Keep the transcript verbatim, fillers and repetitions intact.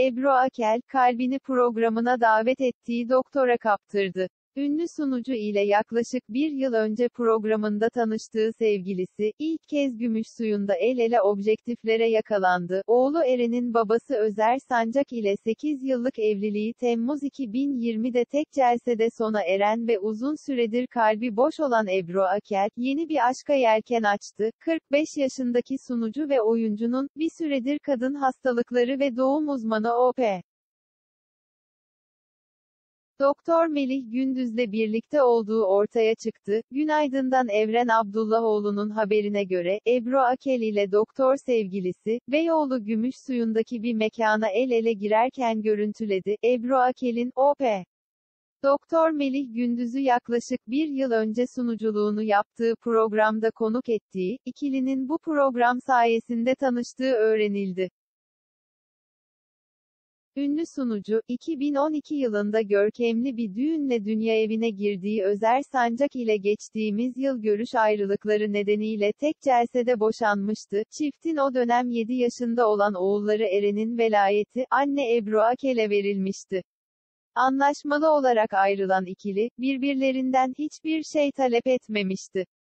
Ebru Akel, kalbini programına davet ettiği doktora kaptırdı. Ünlü sunucu ile yaklaşık bir yıl önce programında tanıştığı sevgilisi, ilk kez Gümüşsuyu'nda el ele objektiflere yakalandı. Oğlu Eren'in babası Özer Sancak ile sekiz yıllık evliliği Temmuz iki bin yirmide tek celsede sona eren ve uzun süredir kalbi boş olan Ebru Akel, yeni bir aşka yelken açtı. kırk beş yaşındaki sunucu ve oyuncunun, bir süredir kadın hastalıkları ve doğum uzmanı O P Doktor Melih Gündüz'le birlikte olduğu ortaya çıktı. Günaydın'dan Evren Abdullahoğlu'nun haberine göre, Ebru Akel ile doktor sevgilisi, Beyoğlu Gümüşsuyu'ndaki bir mekana el ele girerken görüntüledi. Ebru Akel'in, O P Doktor Melih Gündüz'ü yaklaşık bir yıl önce sunuculuğunu yaptığı programda konuk ettiği, ikilinin bu program sayesinde tanıştığı öğrenildi. Ünlü sunucu, iki bin on iki yılında görkemli bir düğünle dünyaevine girdiği Özer Sancak ile geçtiğimiz yıl görüş ayrılıkları nedeniyle tek celsede boşanmıştı. Çiftin o dönem yedi yaşında olan oğulları Eren'in velayeti, anne Ebru Akel'e verilmişti. Anlaşmalı olarak ayrılan ikili, birbirlerinden hiçbir şey talep etmemişti.